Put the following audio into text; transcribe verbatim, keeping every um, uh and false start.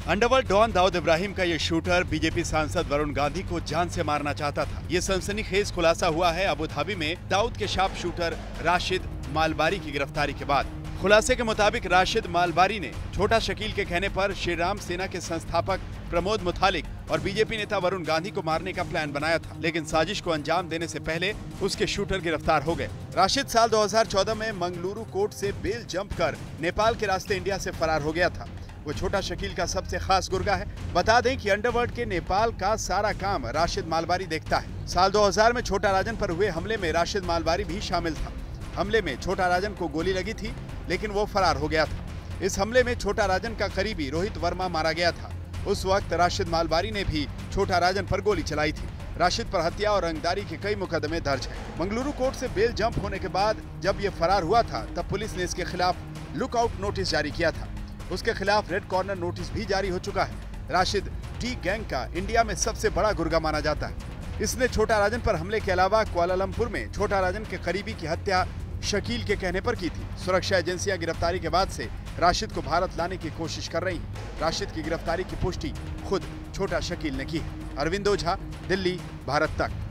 Underworld don Dawood Ibrahim का ये shooter BJP सांसद वरुण गांधी को जान से मारना चाहता था। ये सनसनीखेज खुलासा हुआ है अबू धाबी में दाऊद के शार्प शूटर राशिद मालबारी की गिरफ्तारी के बाद। खुलासे के मुताबिक राशिद मालबारी ने छोटा शकील के कहने पर श्री राम सेना के संस्थापक प्रमोद मुतालिक और बीजेपी नेता वरुण गांधी को मारने का प्लान बनाया था, लेकिन साजिश को अंजाम देने से पहले उसके शूटर गिरफ्तार हो गए। राशिद साल दो हज़ार चौदह में मंगलुरु कोर्ट से बेल जंप कर नेपाल के रास्ते इंडिया से फरार हो गया था। वो छोटा शकील का सबसे खास गुर्गा है। बता दें कि अंडरवर्ल्ड के नेपाल का सारा काम राशिद मालबारी देखता है। साल दो हज़ार में छोटा राजन पर हुए हमले में राशिद मालबारी भी शामिल था। हमले में छोटा राजन को गोली लगी थी, लेकिन वो फरार हो गया था। इस हमले में छोटा राजन का करीबी रोहित वर्मा मारा गया था। उस वक्त राशिद मालबारी ने भी छोटा राजन पर गोली चलाई थी। राशिद पर हत्या और रंगदारी के कई मुकदमे दर्ज हैं। मंगलुरु कोर्ट से बेल जंप होने के बाद जब ये फरार हुआ था, तब पुलिस ने इसके खिलाफ लुकआउट नोटिस जारी किया था। उसके खिलाफ रेड कॉर्नर नोटिस भी जारी हो चुका है। राशिद टी गैंग का इंडिया में सबसे बड़ा गुर्गा माना जाता है। इसने छोटा राजन पर हमले के अलावा कुआलालंपुर में छोटा राजन के करीबी की हत्या शकील के कहने पर की थी। सुरक्षा एजेंसियां गिरफ्तारी के बाद से राशिद को भारत लाने की कोशिश कर रही हैं। राशिद की गिरफ्तारी की पुष्टि खुद छोटा शकील ने की है। अरविंद ओझा, दिल्ली, भारत तक।